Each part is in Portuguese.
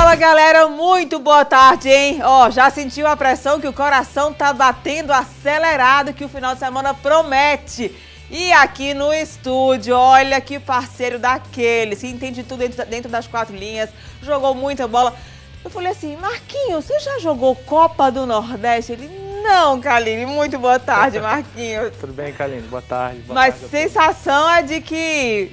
Fala galera, muito boa tarde, hein? Ó, já sentiu a pressão que o coração tá batendo acelerado que o final de semana promete. E aqui no estúdio, olha que parceiro daqueles, que entende tudo dentro das quatro linhas, jogou muita bola. Eu falei assim, Marquinhos, você já jogou Copa do Nordeste? Ele, não, Kaline, muito boa tarde, Marquinhos. Tudo bem, Kaline? Boa tarde. Mas sensação é de que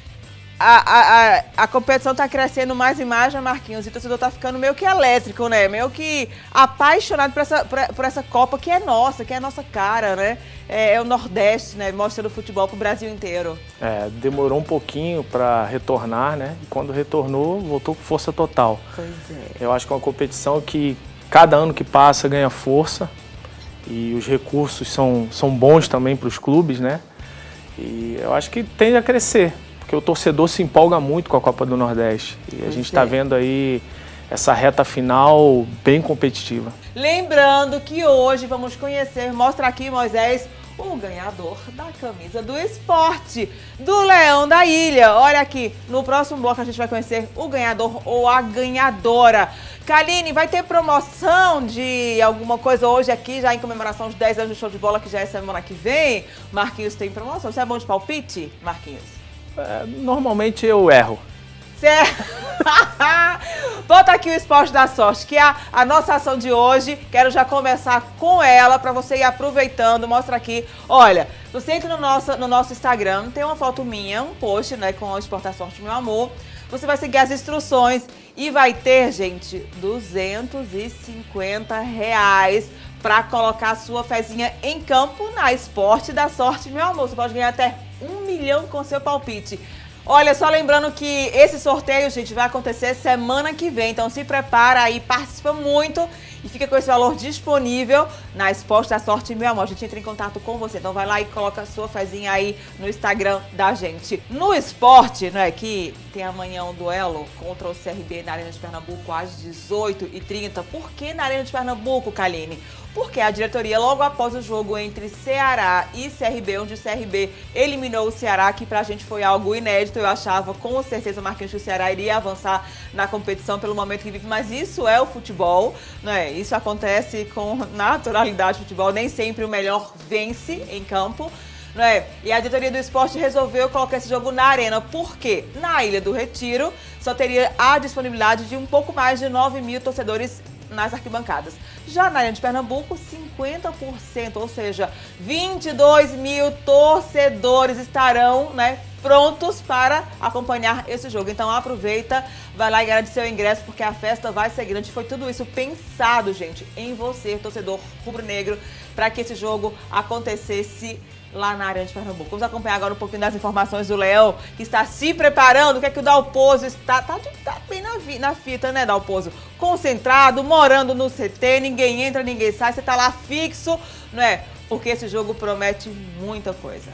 a competição tá crescendo mais e mais, né, Marquinhos? E o torcedor tá ficando meio que elétrico, né? Meio que apaixonado por essa Copa que é a nossa cara, né? É o Nordeste, né? Mostrando futebol pro Brasil inteiro. Demorou um pouquinho para retornar, né? E quando retornou, voltou com força total. Pois é. Eu acho que é uma competição que cada ano que passa ganha força e os recursos são bons também para os clubes, né? E eu acho que tende a crescer. Porque o torcedor se empolga muito com a Copa do Nordeste. E a gente está vendo aí essa reta final bem competitiva. Lembrando que hoje vamos conhecer, mostra aqui, Moisés, o ganhador da camisa do esporte, do Leão da Ilha. Olha aqui, no próximo bloco a gente vai conhecer o ganhador ou a ganhadora. Kaline, vai ter promoção de alguma coisa hoje aqui, já em comemoração de 10 anos do show de bola, que já é semana que vem? Marquinhos tem promoção. Você é bom de palpite, Marquinhos? Normalmente eu erro. Certo. Bota aqui o Esporte da Sorte, que é a nossa ação de hoje. Quero já começar com ela, para você ir aproveitando. Mostra aqui. Olha, você entra no nosso Instagram, tem uma foto minha, um post, né, com o Esporte da Sorte, meu amor. Você vai seguir as instruções e vai ter, gente, R$250 para colocar a sua fezinha em campo na Esporte da Sorte, meu amor. Você pode ganhar até 1 milhão com seu palpite. Olha, só lembrando que esse sorteio, gente, vai acontecer semana que vem. Então se prepara aí, participa muito e fica com esse valor disponível na Esporte da Sorte, meu amor. A gente entra em contato com você. Então vai lá e coloca a sua fezinha aí no Instagram da gente. No esporte, né, que tem amanhã um duelo contra o CRB na Arena de Pernambuco às 18h30. Por que na Arena de Pernambuco, Kaline? Porque a diretoria, logo após o jogo entre Ceará e CRB, onde o CRB eliminou o Ceará, que pra gente foi algo inédito, eu achava com certeza, Marquinhos, que o Ceará iria avançar na competição pelo momento que vive, mas isso é o futebol, né? Isso acontece com naturalidade do futebol, nem sempre o melhor vence em campo. Né? E a diretoria do esporte resolveu colocar esse jogo na arena, porque na Ilha do Retiro só teria a disponibilidade de um pouco mais de 9 mil torcedores nas arquibancadas. Já na Arena de Pernambuco, 50%, ou seja, 22 mil torcedores estarão, né, prontos para acompanhar esse jogo. Então aproveita, vai lá e garante seu ingresso, porque a festa vai ser grande. Foi tudo isso pensado, gente, em você, torcedor rubro-negro, para que esse jogo acontecesse lá na Arena de Pernambuco. Vamos acompanhar agora um pouquinho das informações do Leão, que está se preparando. O que é que o Dalpozo está bem na fita, né, Dalpozo? Concentrado, morando no CT, ninguém entra, ninguém sai, você está lá fixo, não é? Porque esse jogo promete muita coisa.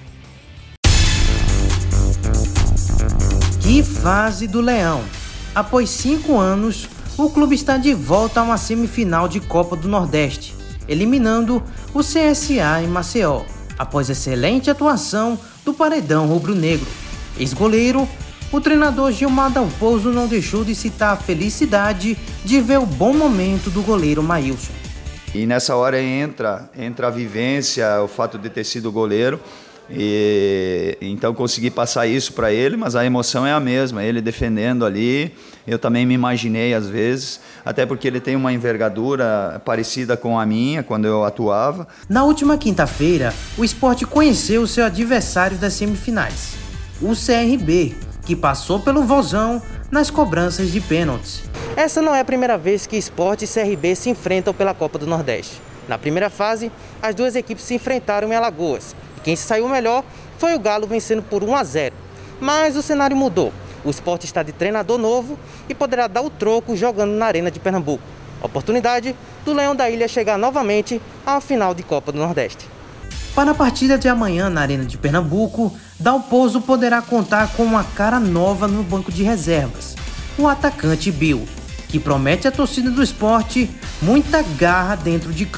Que fase do Leão! Após 5 anos, o clube está de volta a uma semifinal de Copa do Nordeste, eliminando o CSA em Maceió, após excelente atuação do paredão rubro-negro. Ex-goleiro, o treinador Gilmar Dalpozo não deixou de citar a felicidade de ver o bom momento do goleiro Maílson. E nessa hora entra a vivência, o fato de ter sido goleiro, e então consegui passar isso para ele, mas a emoção é a mesma, ele defendendo ali. Eu também me imaginei às vezes, até porque ele tem uma envergadura parecida com a minha quando eu atuava. Na última quinta-feira, o esporte conheceu seu adversário das semifinais, o CRB, que passou pelo Vozão nas cobranças de pênaltis. Essa não é a primeira vez que esporte e CRB se enfrentam pela Copa do Nordeste. Na primeira fase, as duas equipes se enfrentaram em Alagoas. Quem se saiu melhor foi o Galo, vencendo por 1-0. Mas o cenário mudou. O esporte está de treinador novo e poderá dar o troco jogando na Arena de Pernambuco. Oportunidade do Leão da Ilha chegar novamente à final de Copa do Nordeste. Para a partida de amanhã na Arena de Pernambuco, Dalpozo poderá contar com uma cara nova no banco de reservas, o atacante Bill, que promete à torcida do esporte muita garra dentro de campo.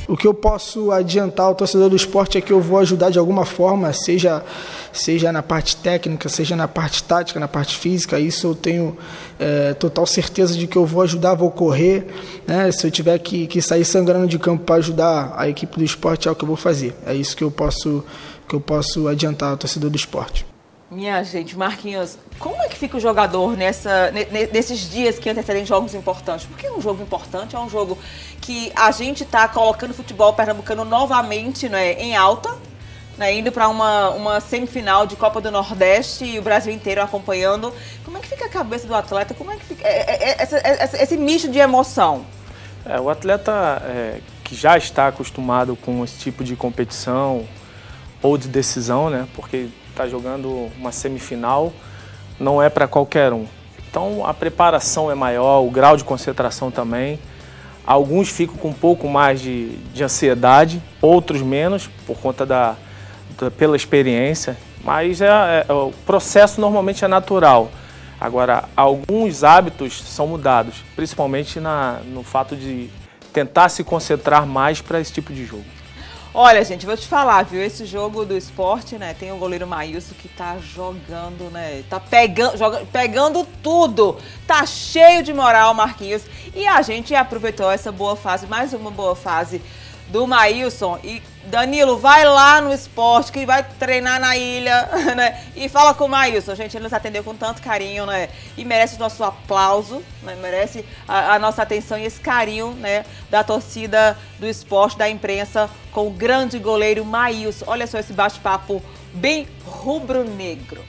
O que eu posso adiantar ao torcedor do esporte é que eu vou ajudar de alguma forma, seja na parte técnica, seja na parte tática, na parte física. Isso eu tenho total certeza de que eu vou ajudar, vou correr, né? Se eu tiver que sair sangrando de campo para ajudar a equipe do esporte, é o que eu vou fazer. É isso que eu posso adiantar ao torcedor do esporte. Minha gente, Marquinhos, como é que fica o jogador nesses dias que antecedem jogos importantes? Porque um jogo importante é um jogo que a gente está colocando o futebol pernambucano novamente, né, em alta, né, indo para uma semifinal de Copa do Nordeste e o Brasil inteiro acompanhando. Como é que fica a cabeça do atleta? Como é que fica esse misto de emoção? O atleta que já está acostumado com esse tipo de competição ou de decisão, né, porque está jogando uma semifinal, não é para qualquer um. Então a preparação é maior, o grau de concentração também. Alguns ficam com um pouco mais de ansiedade, outros menos, por conta pela experiência, mas o processo normalmente é natural. Agora, alguns hábitos são mudados, principalmente no fato de tentar se concentrar mais para esse tipo de jogo. Olha, gente, vou te falar, viu? Esse jogo do esporte, né? Tem o goleiro Maílson que tá jogando, né? Tá pegando tudo. Tá cheio de moral, Marquinhos. E a gente aproveitou essa boa fase, mais uma boa fase do Maílson. E Danilo, vai lá no esporte, que vai treinar na ilha, né? E fala com o Maílson. Gente, ele nos atendeu com tanto carinho, né? E merece o nosso aplauso, né? Merece a nossa atenção e esse carinho, né? Da torcida do esporte, da imprensa, com o grande goleiro Maílson. Olha só esse bate-papo bem rubro-negro.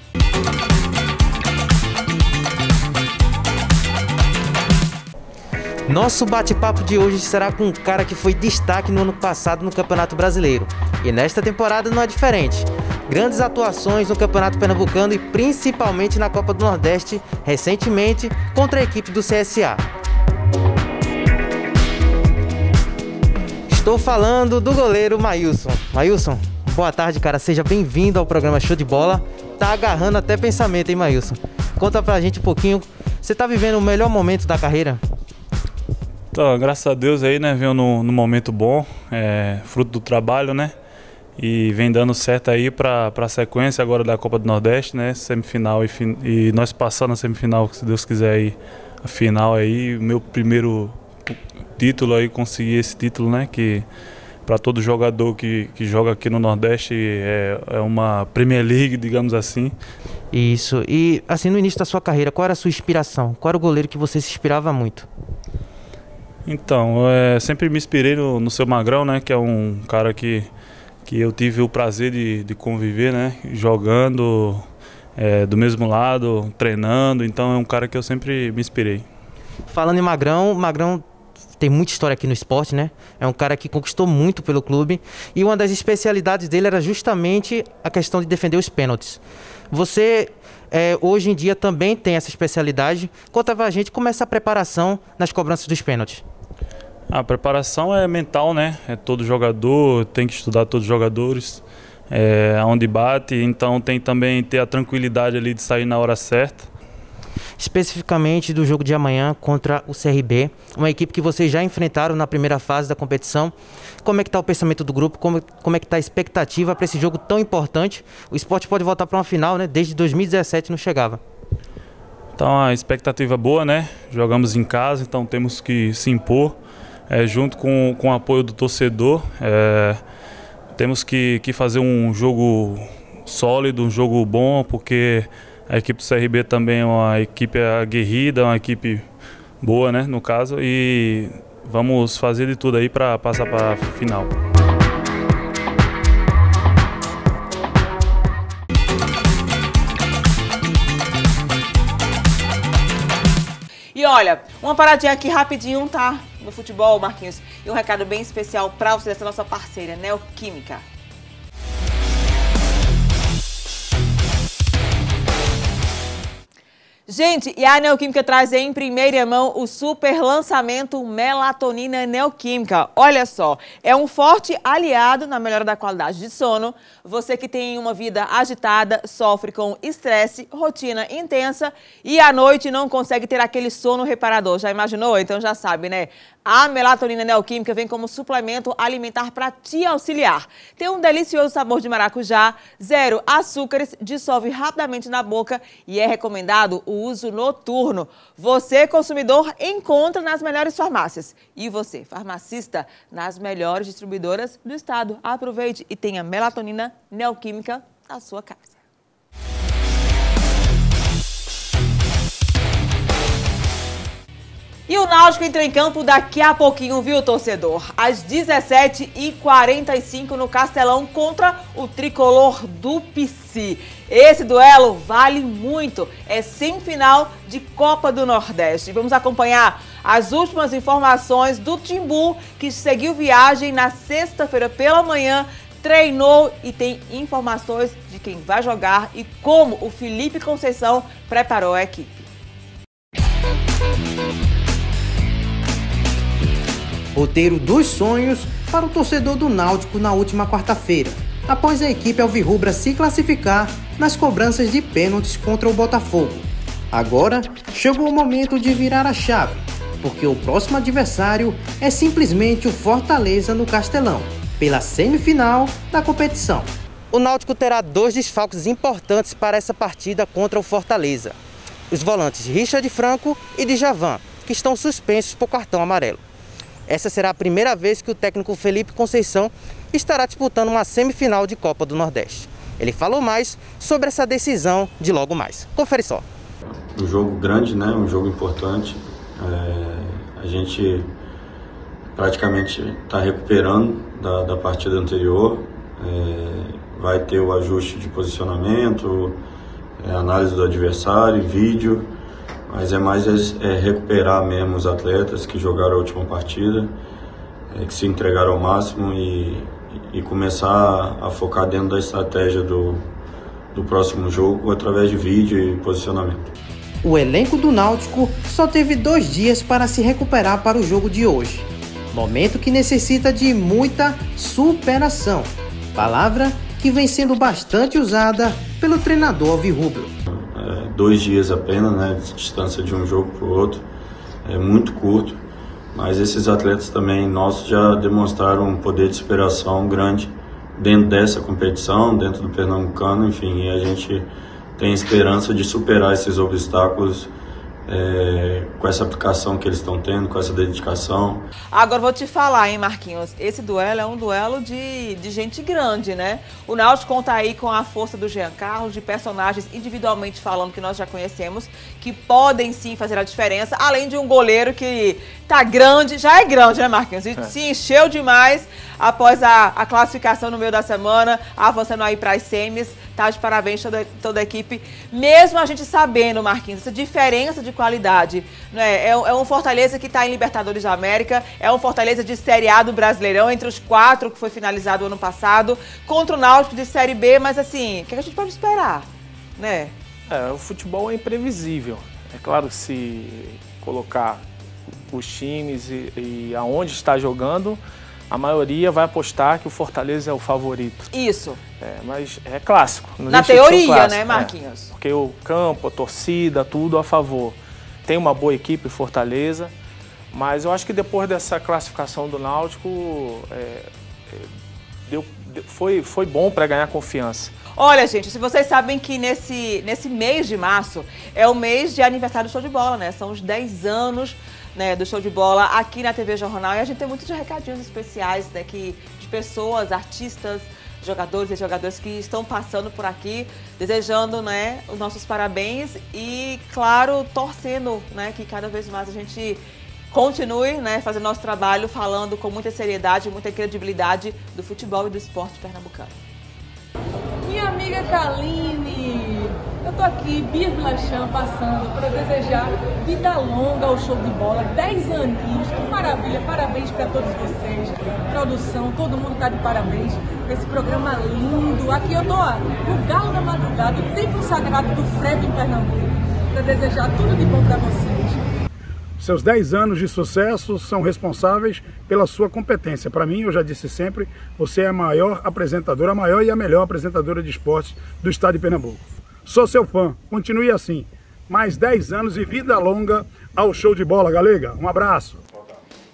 Nosso bate-papo de hoje será com um cara que foi destaque no ano passado no Campeonato Brasileiro. E nesta temporada não é diferente. Grandes atuações no Campeonato Pernambucano e principalmente na Copa do Nordeste, recentemente contra a equipe do CSA. Estou falando do goleiro Maílson. Maílson, boa tarde, cara. Seja bem-vindo ao programa Show de Bola. Tá agarrando até pensamento, hein, Maílson? Conta pra gente um pouquinho. Você tá vivendo o melhor momento da carreira? Então, graças a Deus aí, né, veio no momento bom, fruto do trabalho, né, e vem dando certo aí para a sequência agora da Copa do Nordeste, né, semifinal e nós passando a semifinal, se Deus quiser aí, a final aí, o meu primeiro título aí, conseguir esse título, né, que para todo jogador que joga aqui no Nordeste é uma Premier League, digamos assim. Isso, e assim, no início da sua carreira, qual era a sua inspiração? Qual era o goleiro que você se inspirava muito? Então, sempre me inspirei no Seu Magrão, né, que é um cara que eu tive o prazer de conviver, né, jogando do mesmo lado, treinando, então é um cara que eu sempre me inspirei. Falando em Magrão tem muita história aqui no esporte, né, é um cara que conquistou muito pelo clube e uma das especialidades dele era justamente a questão de defender os pênaltis. Você hoje em dia também tem essa especialidade. Conta pra gente como é essa preparação nas cobranças dos pênaltis. A preparação é mental, né? Todo jogador tem que estudar todos os jogadores, aonde bate, então tem também ter a tranquilidade ali de sair na hora certa. Especificamente do jogo de amanhã contra o CRB, uma equipe que vocês já enfrentaram na primeira fase da competição. Como é que está o pensamento do grupo? Como é que está a expectativa para esse jogo tão importante? O esporte pode voltar para uma final, né? Desde 2017 não chegava. Então a expectativa é boa, né? Jogamos em casa, então temos que se impor. Junto com o apoio do torcedor, temos que fazer um jogo sólido, um jogo bom, porque a equipe do CRB também é uma equipe aguerrida, uma equipe boa, né, no caso, e vamos fazer de tudo aí para passar para a final. E olha, uma paradinha aqui rapidinho, tá? No futebol, Marquinhos. E um recado bem especial para você, dessa nossa parceira, Neoquímica. Gente, e a Neoquímica traz em primeira mão o super lançamento Melatonina Neoquímica. Olha só, é um forte aliado na melhora da qualidade de sono. Você que tem uma vida agitada, sofre com estresse, rotina intensa e à noite não consegue ter aquele sono reparador. Já imaginou? Então já sabe, né? A melatonina neoquímica vem como suplemento alimentar para te auxiliar. Tem um delicioso sabor de maracujá, 0 açúcares, dissolve rapidamente na boca e é recomendado o uso noturno. Você, consumidor, encontra nas melhores farmácias. E você, farmacista, nas melhores distribuidoras do estado. Aproveite e tenha melatonina neoquímica na sua casa. E o Náutico entra em campo daqui a pouquinho, viu, torcedor? Às 17h45 no Castelão contra o tricolor do PC. Esse duelo vale muito. É semifinal de Copa do Nordeste. Vamos acompanhar as últimas informações do Timbu, que seguiu viagem na sexta-feira pela manhã, treinou e tem informações de quem vai jogar e como o Felipe Conceição preparou a equipe. Roteiro dos sonhos para o torcedor do Náutico na última quarta-feira, após a equipe alvirrubra se classificar nas cobranças de pênaltis contra o Botafogo. Agora chegou o momento de virar a chave, porque o próximo adversário é simplesmente o Fortaleza no Castelão, pela semifinal da competição. O Náutico terá 2 desfalques importantes para essa partida contra o Fortaleza. Os volantes Richard Franco e Djavan, que estão suspensos por cartão amarelo. Essa será a primeira vez que o técnico Felipe Conceição estará disputando uma semifinal de Copa do Nordeste. Ele falou mais sobre essa decisão de logo mais. Confere só. Um jogo grande, né? Um jogo importante. A gente praticamente está recuperando da partida anterior. Vai ter o ajuste de posicionamento, análise do adversário, vídeo. Mas é mais recuperar mesmo os atletas que jogaram a última partida, que se entregaram ao máximo e começar a focar dentro da estratégia do próximo jogo através de vídeo e posicionamento. O elenco do Náutico só teve 2 dias para se recuperar para o jogo de hoje. Momento que necessita de muita superação, palavra que vem sendo bastante usada pelo treinador alvirrubro. 2 dias apenas, né, de distância de um jogo para o outro, é muito curto, mas esses atletas também nossos já demonstraram um poder de superação grande dentro dessa competição, dentro do Pernambucano, enfim, e a gente tem esperança de superar esses obstáculos com essa aplicação que eles estão tendo, com essa dedicação. Agora vou te falar, hein, Marquinhos, esse duelo é um duelo de gente grande, né? O Náutico conta aí com a força do Jean Carlos, de personagens individualmente falando que nós já conhecemos, que podem sim fazer a diferença, além de um goleiro que tá grande, já é grande, né, Marquinhos? E se encheu demais após a classificação no meio da semana, avançando aí para as semis. Tá de parabéns toda a equipe. Mesmo a gente sabendo, Marquinhos, essa diferença de qualidade, né? É um Fortaleza que está em Libertadores da América, é um Fortaleza de Série A do Brasileirão, entre os 4 que foi finalizado ano passado, contra o Náutico de Série B, mas assim, o que a gente pode esperar, né? O futebol é imprevisível. É claro que se colocar os times e aonde está jogando, a maioria vai apostar que o Fortaleza é o favorito. Isso. Mas é clássico. Na teoria, clássico, né, Marquinhos? Porque o campo, a torcida, tudo a favor. Tem uma boa equipe, Fortaleza, mas eu acho que depois dessa classificação do Náutico, foi bom para ganhar confiança. Olha, gente, se vocês sabem que nesse mês de março é o mês de aniversário do Show de Bola, né? São os 10 anos, né, do Show de Bola aqui na TV Jornal, e a gente tem muitos recadinhos especiais, né, de pessoas, artistas, jogadores e jogadoras que estão passando por aqui, desejando, né, os nossos parabéns e, claro, torcendo, né, que cada vez mais a gente continue, né, fazendo nosso trabalho, falando com muita seriedade, muita credibilidade do futebol e do esporte pernambucano. Minha amiga Kaline, eu tô aqui, Bia Vilachan, passando para desejar vida longa ao Show de Bola, 10 aninhos, que maravilha, parabéns para todos vocês, produção, todo mundo tá de parabéns, esse programa lindo. Aqui eu tô no Galo da Madrugada, o templo sagrado do frevo em Pernambuco, para desejar tudo de bom para vocês. Seus 10 anos de sucesso são responsáveis pela sua competência. Para mim, eu já disse sempre, você é a maior apresentadora, a maior e a melhor apresentadora de esportes do estado de Pernambuco. Sou seu fã, continue assim. Mais 10 anos e vida longa ao Show de Bola, galega. Um abraço.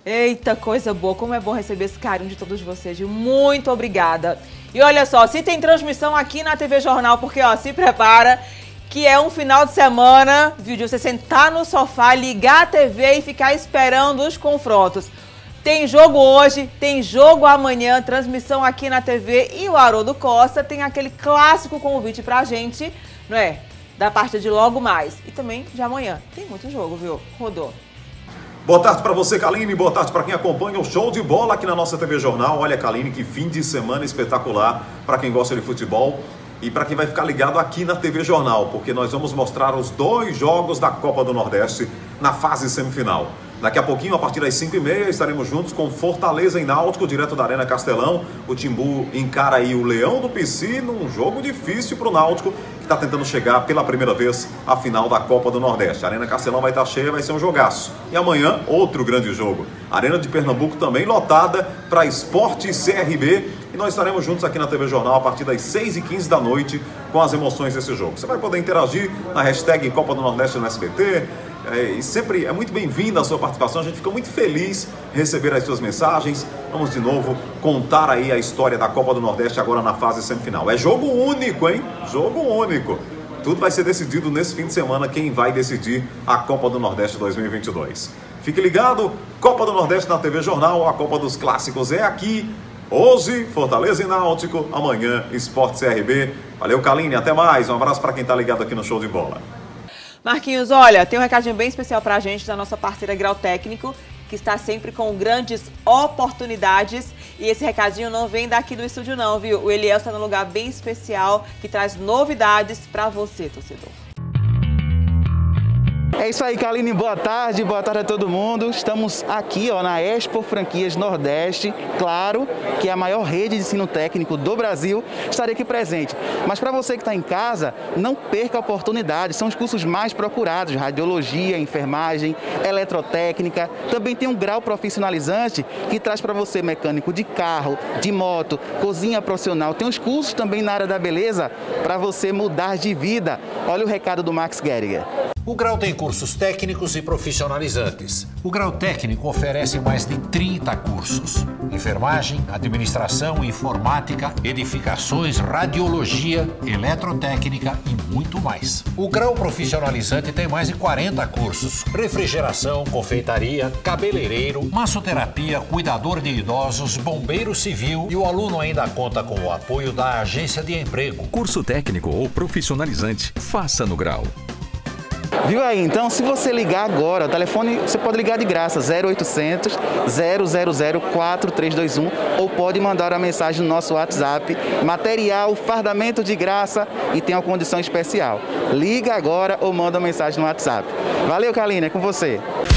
Eita, coisa boa. Como é bom receber esse carinho de todos vocês, viu? Muito obrigada. E olha só, se tem transmissão aqui na TV Jornal, porque, ó, se prepara, que é um final de semana, viu, de você sentar no sofá, ligar a TV e ficar esperando os confrontos. Tem jogo hoje, tem jogo amanhã, transmissão aqui na TV e o Haroldo Costa tem aquele clássico convite pra gente, não é? Da partida de logo mais. E também de amanhã. Tem muito jogo, viu? Rodou. Boa tarde para você, Kaline. Boa tarde para quem acompanha o Show de Bola aqui na nossa TV Jornal. Olha, Kaline, que fim de semana espetacular para quem gosta de futebol e para quem vai ficar ligado aqui na TV Jornal, porque nós vamos mostrar os 2 jogos da Copa do Nordeste na fase semifinal. Daqui a pouquinho, a partir das 5h30, estaremos juntos com Fortaleza e Náutico, direto da Arena Castelão. O Timbu encara aí o Leão do Pici num jogo difícil para o Náutico, que está tentando chegar pela primeira vez à final da Copa do Nordeste. A Arena Castelão vai estar cheia, vai ser um jogaço. E amanhã, outro grande jogo. A Arena de Pernambuco também lotada para Sport e CRB. E nós estaremos juntos aqui na TV Jornal a partir das 6h15 da noite com as emoções desse jogo. Você vai poder interagir na hashtag Copa do Nordeste no SBT. E sempre é muito bem-vinda a sua participação, a gente fica muito feliz em receber as suas mensagens. Vamos de novo contar aí a história da Copa do Nordeste agora na fase semifinal. É jogo único, hein? Jogo único. Tudo vai ser decidido nesse fim de semana, quem vai decidir a Copa do Nordeste 2022. Fique ligado, Copa do Nordeste na TV Jornal, a Copa dos Clássicos é aqui. Hoje, Fortaleza e Náutico, amanhã, Sport CRB. Valeu, Kaline, até mais. Um abraço para quem tá ligado aqui no Show de Bola. Marquinhos, olha, tem um recadinho bem especial pra gente da nossa parceira Grau Técnico, que está sempre com grandes oportunidades. E esse recadinho não vem daqui do estúdio não, viu? O Eliel está num lugar bem especial, que traz novidades pra você, torcedor. É isso aí, Kaline, boa tarde a todo mundo. Estamos aqui ó, na Expo Franquias Nordeste, claro que é a maior rede de ensino técnico do Brasil, estarei aqui presente. Mas para você que está em casa, não perca a oportunidade, são os cursos mais procurados, radiologia, enfermagem, eletrotécnica, também tem um grau profissionalizante que traz para você mecânico de carro, de moto, cozinha profissional, tem os cursos também na área da beleza para você mudar de vida. Olha o recado do Max Geriger. O Grau tem cursos técnicos e profissionalizantes. O Grau Técnico oferece mais de 30 cursos. Enfermagem, administração, informática, edificações, radiologia, eletrotécnica e muito mais. O Grau Profissionalizante tem mais de 40 cursos. Refrigeração, confeitaria, cabeleireiro, massoterapia, cuidador de idosos, bombeiro civil e o aluno ainda conta com o apoio da agência de emprego. Curso técnico ou profissionalizante, faça no Grau. Viu aí? Então, se você ligar agora, o telefone você pode ligar de graça, 0800 000 4321 ou pode mandar uma mensagem no nosso WhatsApp, material, fardamento de graça e tem uma condição especial. Liga agora ou manda uma mensagem no WhatsApp. Valeu, Kaline, é com você.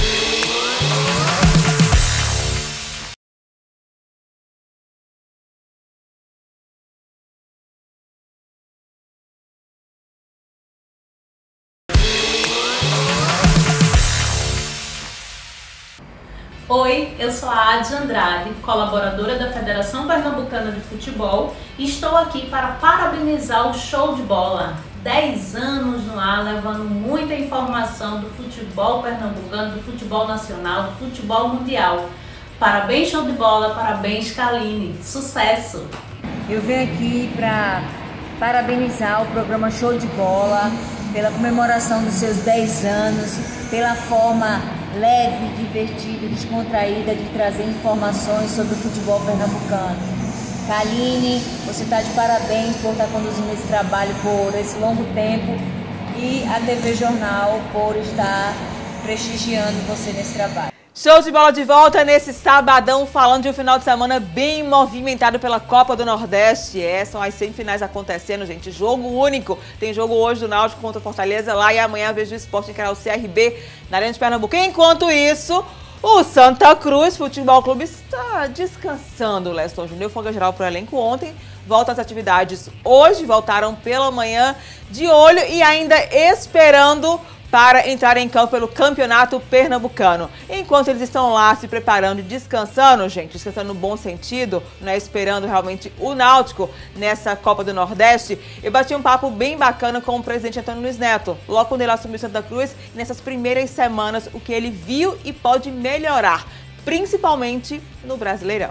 Oi, eu sou a Adi Andrade, colaboradora da Federação Pernambucana de Futebol e estou aqui para parabenizar o Show de Bola. 10 anos no ar, levando muita informação do futebol pernambucano, do futebol nacional, do futebol mundial. Parabéns, Show de Bola, parabéns, Kaline. Sucesso! Eu venho aqui para parabenizar o programa Show de Bola pela comemoração dos seus 10 anos, pela forma leve, divertida, descontraída de trazer informações sobre o futebol pernambucano. Kaline, você está de parabéns por estar conduzindo esse trabalho por esse longo tempo e a TV Jornal por estar prestigiando você nesse trabalho. Show de bola de volta nesse sabadão, falando de um final de semana bem movimentado pela Copa do Nordeste. São as semifinais acontecendo, gente. Jogo único. Tem jogo hoje do Náutico contra o Fortaleza lá e amanhã vejo o Sport encarar o CRB na Arena de Pernambuco. Enquanto isso, o Santa Cruz Futebol Clube está descansando. O Leston Júnior, folga geral para o elenco ontem. Volta às atividades hoje, voltaram pela manhã de olho e ainda esperando para entrar em campo pelo Campeonato Pernambucano. Enquanto eles estão lá se preparando e descansando, gente, descansando no bom sentido, né, esperando realmente o Náutico nessa Copa do Nordeste, eu bati um papo bem bacana com o presidente Antônio Luiz Neto, logo quando ele assumiu Santa Cruz, nessas primeiras semanas, o que ele viu e pode melhorar, principalmente no Brasileirão.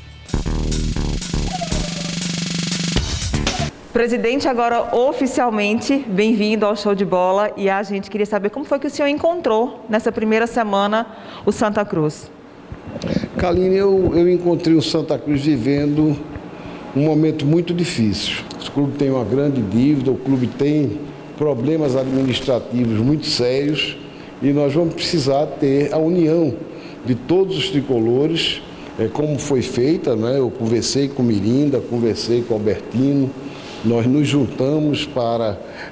Presidente, agora oficialmente, bem-vindo ao Show de Bola, e a gente queria saber como foi que o senhor encontrou nessa primeira semana o Santa Cruz. Kaline, eu encontrei o Santa Cruz vivendo um momento muito difícil. O clube tem uma grande dívida, o clube tem problemas administrativos muito sérios e nós vamos precisar ter a união de todos os tricolores, como foi feita, né? Eu conversei com Mirinda, conversei com Albertino, nós nos juntamos para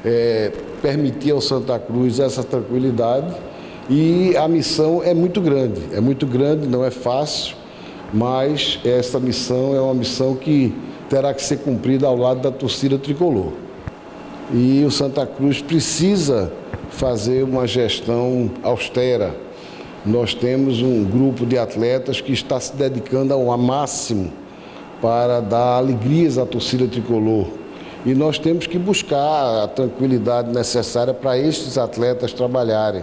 permitir ao Santa Cruz essa tranquilidade e a missão é muito grande, não é fácil, mas essa missão é uma missão que terá que ser cumprida ao lado da torcida tricolor. E o Santa Cruz precisa fazer uma gestão austera. Nós temos um grupo de atletas que está se dedicando ao máximo para dar alegrias à torcida tricolor. E nós temos que buscar a tranquilidade necessária para estes atletas trabalharem.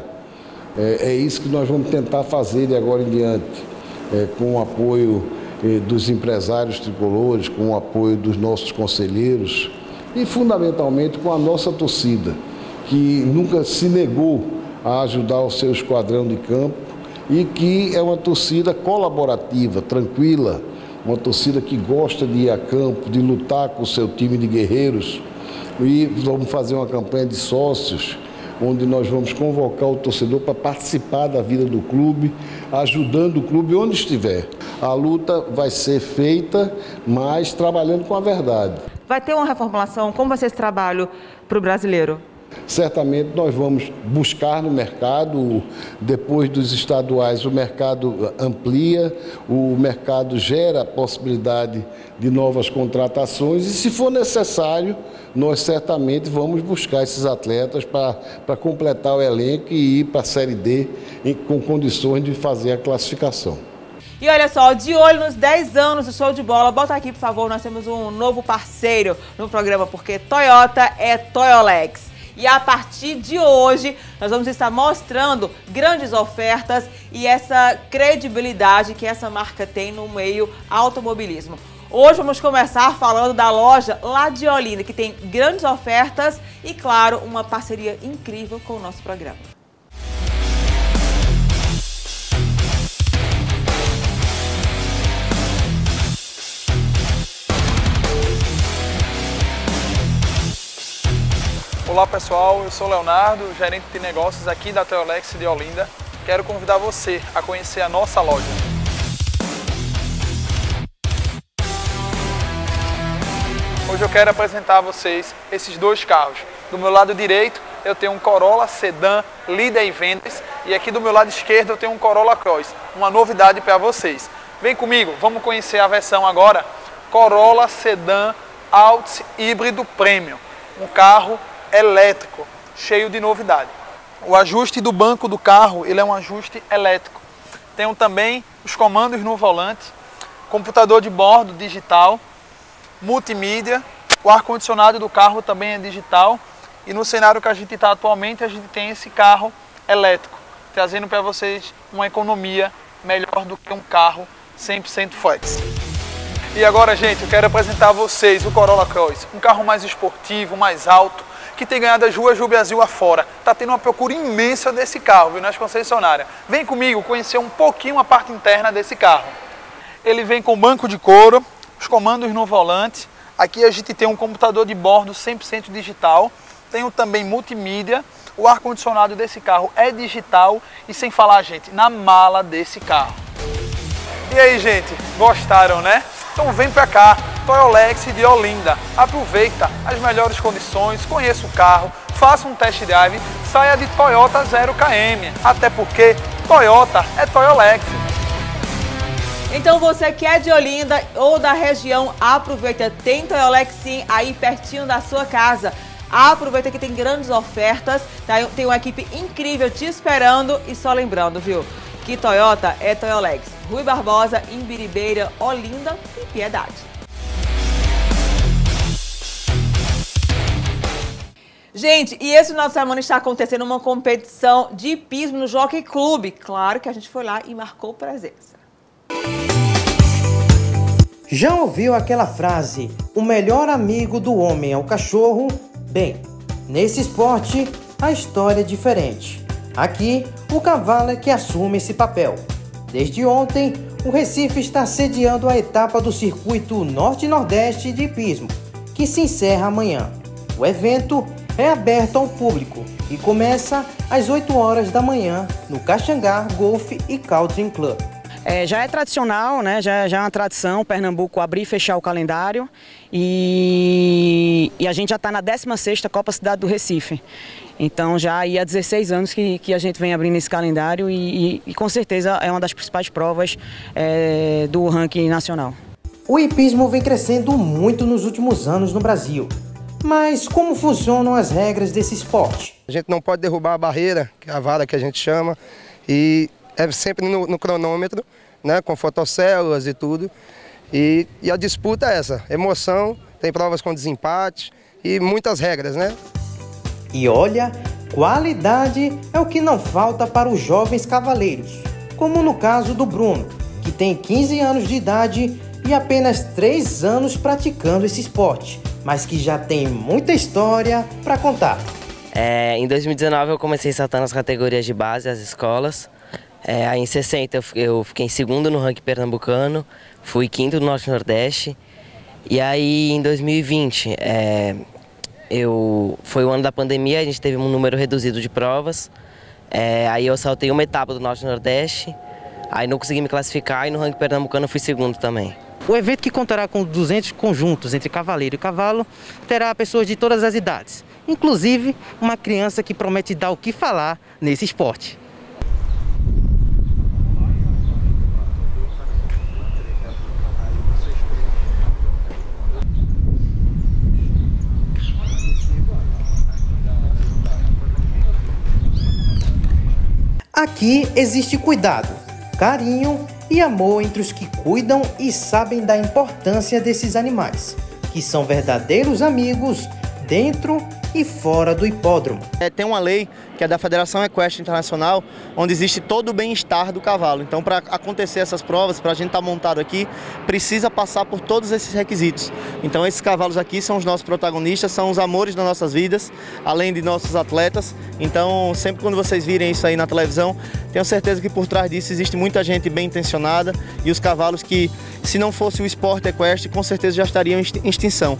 É isso que nós vamos tentar fazer de agora em diante, com o apoio dos empresários tricolores, com o apoio dos nossos conselheiros e, fundamentalmente, com a nossa torcida, que nunca se negou a ajudar o seu esquadrão de campo e que é uma torcida colaborativa, tranquila, uma torcida que gosta de ir a campo, de lutar com o seu time de guerreiros. E vamos fazer uma campanha de sócios, onde nós vamos convocar o torcedor para participar da vida do clube, ajudando o clube onde estiver. A luta vai ser feita, mas trabalhando com a verdade. Vai ter uma reformulação? Como vai ser esse trabalho para o brasileiro? Certamente nós vamos buscar no mercado, depois dos estaduais o mercado amplia, o mercado gera a possibilidade de novas contratações e, se for necessário, nós certamente vamos buscar esses atletas para completar o elenco e ir para a Série D com condições de fazer a classificação. E olha só, de olho nos 10 anos do Show de Bola, bota aqui, por favor, nós temos um novo parceiro no programa, porque Toyota é Toyolex. E a partir de hoje, nós vamos estar mostrando grandes ofertas e essa credibilidade que essa marca tem no meio automobilismo. Hoje vamos começar falando da loja lá de Olinda, que tem grandes ofertas e, claro, uma parceria incrível com o nosso programa. Olá pessoal, eu sou Leonardo, gerente de negócios aqui da Toyolex de Olinda. Quero convidar você a conhecer a nossa loja. Hoje eu quero apresentar a vocês esses dois carros. Do meu lado direito eu tenho um Corolla Sedan líder em vendas e aqui do meu lado esquerdo eu tenho um Corolla Cross, uma novidade para vocês. Vem comigo, vamos conhecer a versão agora Corolla Sedan Altis híbrido Premium, um carro elétrico, cheio de novidade. O ajuste do banco do carro, ele é um ajuste elétrico. Tem também os comandos no volante, computador de bordo digital, multimídia, o ar-condicionado do carro também é digital e no cenário que a gente está atualmente, a gente tem esse carro elétrico, trazendo para vocês uma economia melhor do que um carro 100% flex. E agora, gente, eu quero apresentar a vocês o Corolla Cross, um carro mais esportivo, mais alto, que tem ganhado as ruas do Brasil afora. Está tendo uma procura imensa desse carro, viu, nas concessionárias. Vem comigo conhecer um pouquinho a parte interna desse carro. Ele vem com banco de couro, os comandos no volante. Aqui a gente tem um computador de bordo 100% digital. Tem também multimídia. O ar-condicionado desse carro é digital. E sem falar, gente, na mala desse carro. E aí, gente, gostaram, né? Então vem pra cá, Toyolex de Olinda. Aproveita as melhores condições, conheça o carro, faça um test drive, saia de Toyota 0 km. Até porque Toyota é Toyolex. Então você que é de Olinda ou da região, aproveita, tem Toyolex sim aí pertinho da sua casa. Aproveita que tem grandes ofertas, tá? Tem uma equipe incrível te esperando e só lembrando, viu? Que Toyota é Toyolex. Rui Barbosa, Imbiribeira, Olinda e Piedade. Gente, e esse final de semana está acontecendo uma competição de hipismo no Jockey Club. Claro que a gente foi lá e marcou presença. Já ouviu aquela frase, o melhor amigo do homem é o cachorro? Bem, nesse esporte, a história é diferente. Aqui, o cavalo é que assume esse papel. Desde ontem, o Recife está sediando a etapa do Circuito Norte-Nordeste de Hipismo, que se encerra amanhã. O evento é aberto ao público e começa às 8 horas da manhã no Caxangá Golf e Country Club. Já é tradicional, né? Já é uma tradição Pernambuco abrir e fechar o calendário e a gente já está na 16ª Copa Cidade do Recife. Então já há 16 anos que a gente vem abrindo esse calendário e com certeza é uma das principais provas do ranking nacional. O hipismo vem crescendo muito nos últimos anos no Brasil. Mas como funcionam as regras desse esporte? A gente não pode derrubar a barreira, que é a vara que a gente chama, e é sempre no cronômetro, né, com fotocélulas e tudo. E a disputa é essa, emoção, tem provas com desempate e muitas regras, né? E olha, qualidade é o que não falta para os jovens cavaleiros, como no caso do Bruno, que tem 15 anos de idade e apenas 3 anos praticando esse esporte, mas que já tem muita história para contar. Em 2019 eu comecei saltando as categorias de base, as escolas. Aí em 60 eu fiquei em 2º no ranking pernambucano, fui 5º no Norte-Nordeste. E aí em 2020, foi o ano da pandemia, a gente teve um número reduzido de provas. Aí eu saltei uma etapa do Norte-Nordeste, aí não consegui me classificar e no ranking pernambucano eu fui 2º também. O evento, que contará com 200 conjuntos entre cavaleiro e cavalo, terá pessoas de todas as idades, inclusive uma criança que promete dar o que falar nesse esporte. Aqui existe cuidado, carinho e amor entre os que cuidam e sabem da importância desses animais, que são verdadeiros amigos dentro e fora do hipódromo. Tem uma lei que é da Federação Equestre Internacional, onde existe todo o bem-estar do cavalo. Então, para acontecer essas provas, para a gente estar montado aqui, precisa passar por todos esses requisitos. Então, esses cavalos aqui são os nossos protagonistas, são os amores das nossas vidas, além de nossos atletas. Então, sempre quando vocês virem isso aí na televisão, tenho certeza que por trás disso existe muita gente bem intencionada e os cavalos que, se não fosse o esporte equestre, com certeza já estariam em extinção.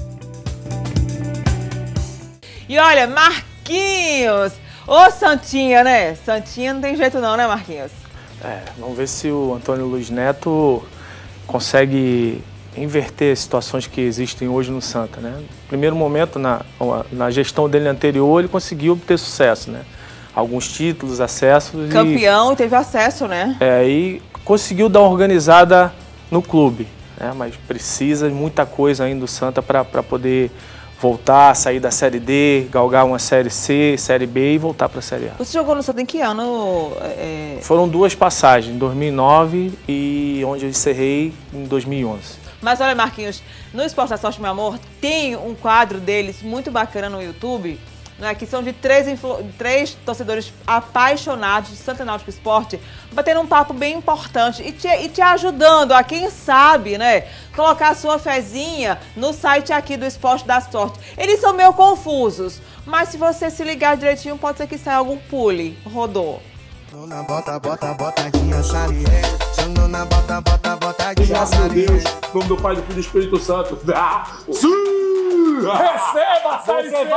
E olha, Marquinhos, ô Santinha, né? Santinha não tem jeito não, né, Marquinhos? Vamos ver se o Antônio Luiz Neto consegue inverter as situações que existem hoje no Santa, né? No primeiro momento, na gestão dele anterior, ele conseguiu obter sucesso, né? Alguns títulos, acessos. Campeão e teve acesso, né? E conseguiu dar uma organizada no clube, né? Mas precisa de muita coisa ainda do Santa para poder voltar, sair da Série D, galgar uma Série C, Série B e voltar para a Série A. Você jogou no Santa em que ano? Foram 2 passagens, em 2009 e onde eu encerrei em 2011. Mas olha, Marquinhos, no Esporte da Sorte, meu amor, tem um quadro deles muito bacana no YouTube, né, que são de 3 torcedores apaixonados de Santa Náutico Esporte, batendo um papo bem importante e te ajudando a, quem sabe, né, colocar a sua fezinha no site aqui do Esporte da Sorte. Eles são meio confusos, mas se você se ligar direitinho, pode ser que saia algum pule. Rodou. Graças a Deus, em nome do Pai, do Filho e do Espírito Santo. Sim! Receba a Série C!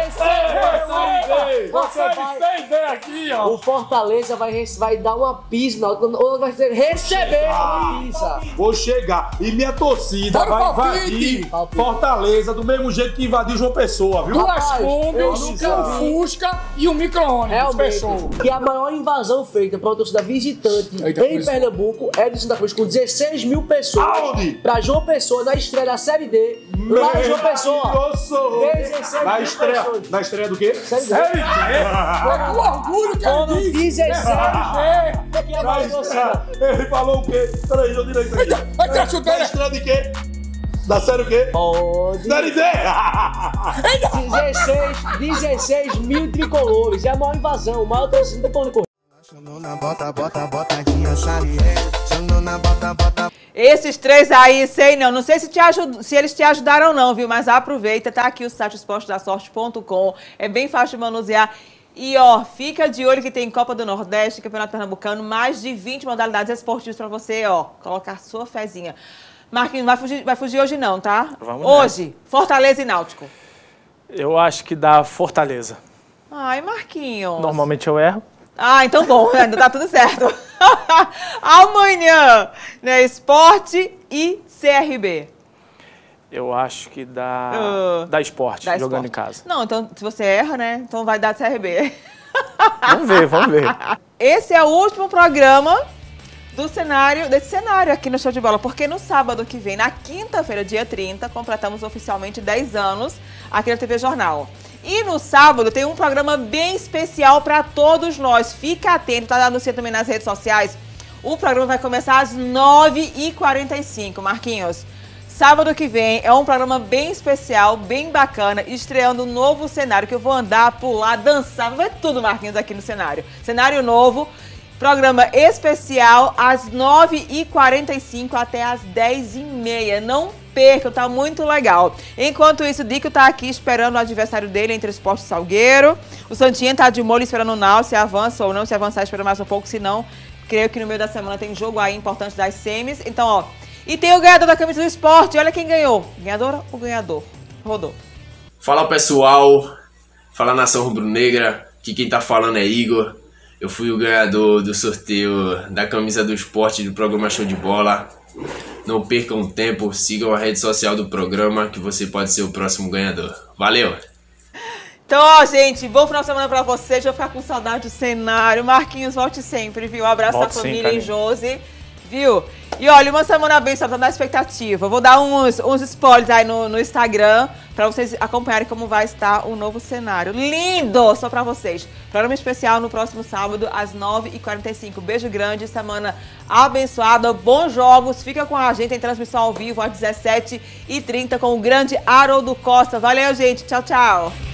Você vai aqui, ó. O Fortaleza vai dar uma pisa, ou vai receber uma pisa. Vou chegar. E minha torcida vai invadir Fortaleza do mesmo jeito que invadiu João Pessoa, viu? 2 Kombis, um Fusca e um micro-ônibus. Fechou. E a maior invasão feita para uma torcida visitante em Pernambuco é do Santa Cruz, com 16 mil pessoas. Aonde? Para João Pessoa, na estreia da Série D. Lá em João Pessoa. Na estreia do quê? Série D. Com orgulho que ele diz. 16 Ele falou o quê? Peraí, deixa eu tirar isso aqui. Na estreia de quê? Da série o quê? Série D! 16 mil tricolores. É a maior invasão, o maior torcida do Pão de Correio. Esses 3 aí, sei não. Não sei se eles te ajudaram não, viu? Mas aproveita, tá aqui o site esportedasorte.com. É bem fácil de manusear. E, ó, fica de olho que tem Copa do Nordeste, Campeonato Pernambucano, mais de 20 modalidades esportivas pra você, ó, colocar sua fezinha. Marquinhos, vai fugir hoje não, tá? Vamos hoje, nessa. Fortaleza e Náutico. Eu acho que dá Fortaleza. Ai, Marquinhos. Normalmente eu erro. Ah, então bom, ainda tá tudo certo. Amanhã, né, Sport e CRB. Eu acho que dá Sport, jogando em casa. Não, então se você erra, né, então vai dar CRB. Vamos ver. Esse é o último programa desse cenário aqui no Show de Bola, porque no sábado que vem, na quinta-feira, dia 30, completamos oficialmente 10 anos aqui na TV Jornal. E no sábado tem um programa bem especial para todos nós. Fica atento, tá anunciando também nas redes sociais. O programa vai começar às 9h45, Marquinhos. Sábado que vem é um programa bem especial, bem bacana, estreando um novo cenário que eu vou andar, pular, dançar, vou ver tudo, Marquinhos, aqui no cenário. Cenário novo, programa especial às 9h45 até às 10h30. Não perca, tá muito legal. Enquanto isso, Dico tá aqui esperando o adversário dele entre o Sport e o Salgueiro. O Santinha tá de molho esperando o Náutico, se avança ou não, se avançar espera mais um pouco, se não, creio que no meio da semana tem jogo aí importante das semis. Então, ó, e tem o ganhador da camisa do Sport, olha quem ganhou. Ganhadora ou ganhador? Rodou. Fala pessoal, fala nação rubro-negra, que quem tá falando é Igor. Eu fui o ganhador do sorteio da camisa do Sport do programa Show de Bola. Não percam tempo, sigam a rede social do programa que você pode ser o próximo ganhador. Valeu! Então, ó, gente, bom final de semana pra vocês. Eu vou ficar com saudade do cenário. Marquinhos, volte sempre, viu? Um abraço à família e Josi, viu? E olha, uma semana bem, só tá na expectativa. Eu vou dar uns spoilers aí no Instagram pra vocês acompanharem como vai estar o novo cenário. Lindo! Só pra vocês. Programa especial no próximo sábado, às 9h45. Beijo grande, semana abençoada, bons jogos. Fica com a gente, tem transmissão ao vivo às 17h30 com o grande Haroldo Costa. Valeu, gente. Tchau, tchau.